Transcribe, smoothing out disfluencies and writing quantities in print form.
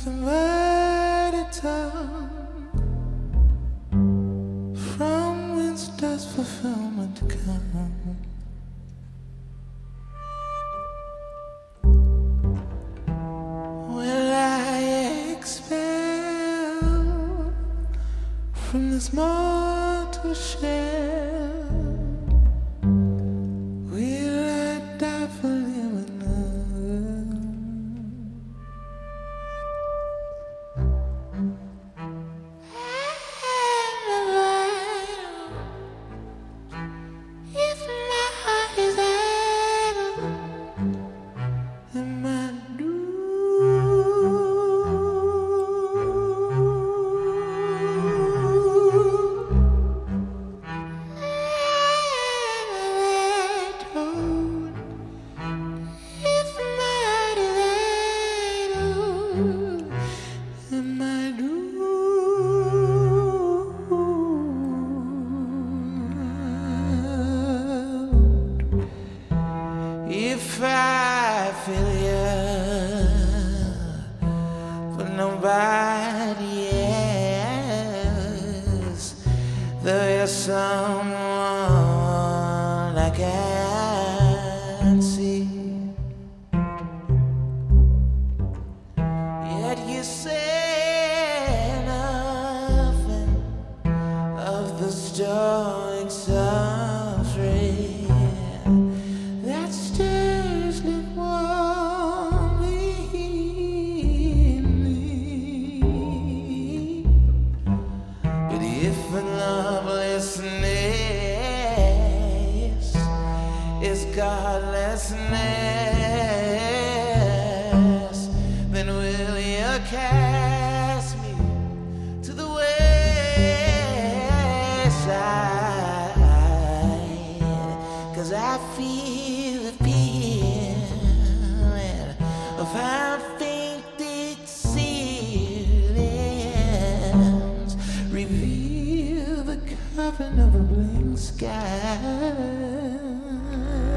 invited tongue, from whence does fulfillment come? Will I expel from this mortal shell? Will I die for living? If my heart is idle, am I if I feel you, but nobody else, there is someone I can't see. Yet you say nothing of the stoic suffering that stirs warmly in me. But if lovelessness is godlessness, then will you cast me to the wayside? 'Cause I feel the feeling of how faint ceilings reveal the coffin of a blank sky.